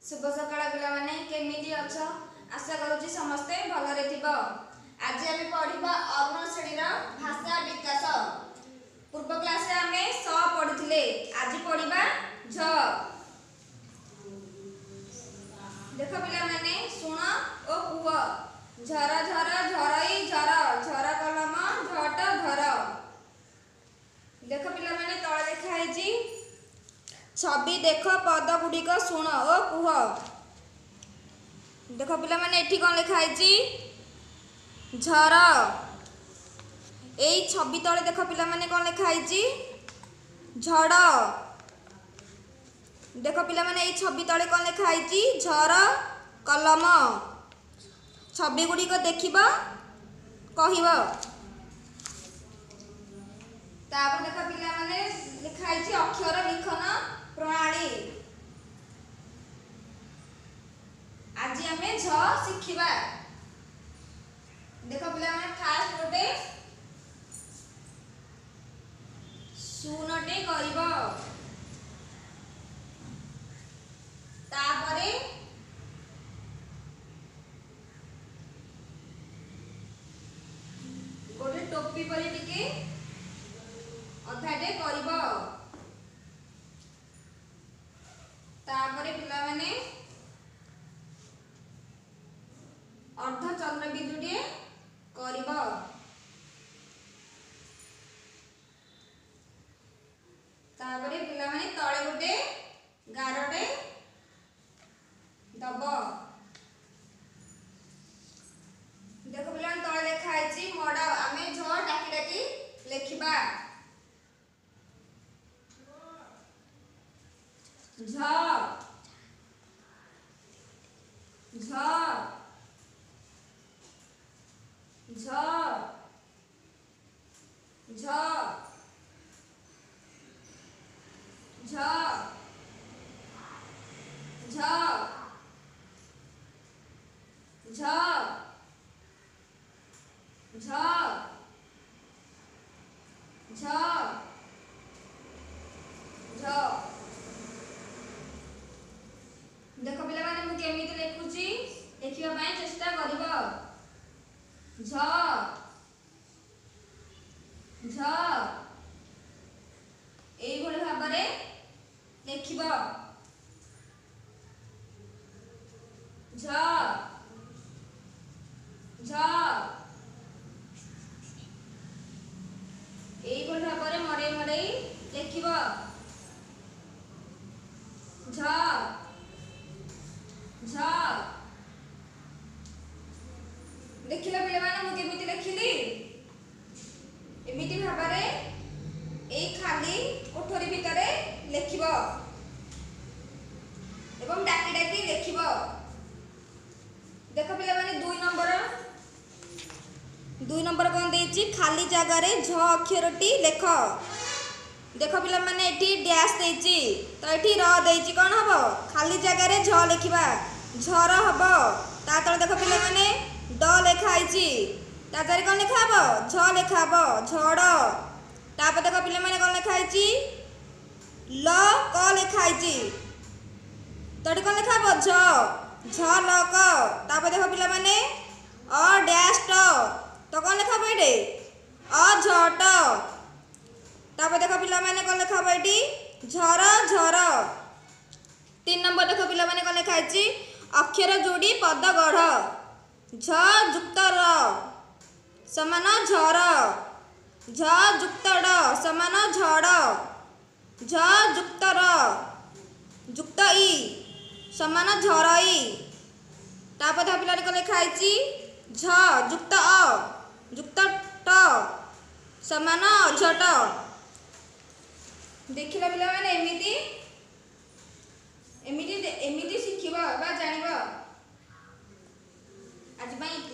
शुभ सकाळ पिलाମାନେ केमिति अछ आशा करूची समस्ते भलरे थिबो। आज आमे पढिबा अरुण श्रेणीर भाषा विकास। पूर्व क्लास रे आमे स पढिथिले, आज पढिबा झ। देखो पिलाମାନେ सुन ओ कुह। झर झर झरई झर झर कलम झट धर। देखो पिलाମାନେ तळे लिखा हैची छवि देख पद गुड़िक शुण ओ कुह। देख पिला माने एठी कौन लिखा है झर। एई छवि तले देख पिला माने कौन लिखा है झड़। देख पिला माने एई छवि तले कौन लिखा है झर कलम। छवि गुड़िक देखिब कहिब। तापर देख पिला माने लिखा है अक्षर लिखन प्रणाली। आज आमे झ शिखिबा। देखो पिला माने फास्ट गोटे सुनटे करिवो। तापरे गोटे टोपी परी टिके अधाटे करिवो। तापरे पिला माने अर्ध चंद्र बिंदुटे करिब। तापरे पिला माने तळे गोटे गारटे दब। देखो पिला माने तळे लेखा हैची मड। आमे झ डाकी डाकी लेखिबा झ झ झ झ झ झ झ झ झ झ। देखो पिला माने मु केमिति लेखुची देखिबा पई चेष्टा करिवो। झ झ एई भली भाबरे लेखिबो। झ झ एई भली भाबरे मडे मडे लेखिबो। झ झ देखिला पिला माने मु केमिति लेखिली एमिति भाबरे एई खाली कोठरी भितरे लेखिबो एवं डाकी डाकी लेखिबो। देखो पिला माने 2 नंबर कोन देछि खाली जगह रे झ अक्षरटी लेख। देखो पिला माने एठी डैश देछि तो एठी र देछि कोन हबो खाली जगह रे झ लेखिबा झर हबो। ता तळे देखो पिला माने ड लेखा हैछि ता तळे कोन लेखा हबो झ लेखा हबो झड़। तापर देखो पिला माने कोन लेखा हैछि ल क लेखा हैछि तड़ी कोन लेखा हबो झ झ ल क। तापर देखो पिला माने अ डैश ट तो कोन लेखा हबो एटे अ झट। तापर देखो पिला माने कोन लेखा हबो एटी झर झर। 3 नंबर देखो पिला माने कोन लेखा हैछि अक्षर जोड़ी पद गढ़। झ युक्त र समान झर झ युक्त ड समान झड़ झ युक्त र युक्त ई समान झरई। तापर देखो पिला कोन लेखा हैछि झ युक्त अ युक्त ट समान अझट। देखिला पिला माने एमिति एमिति एमिति शिखिबा बा जानिबा। आज पई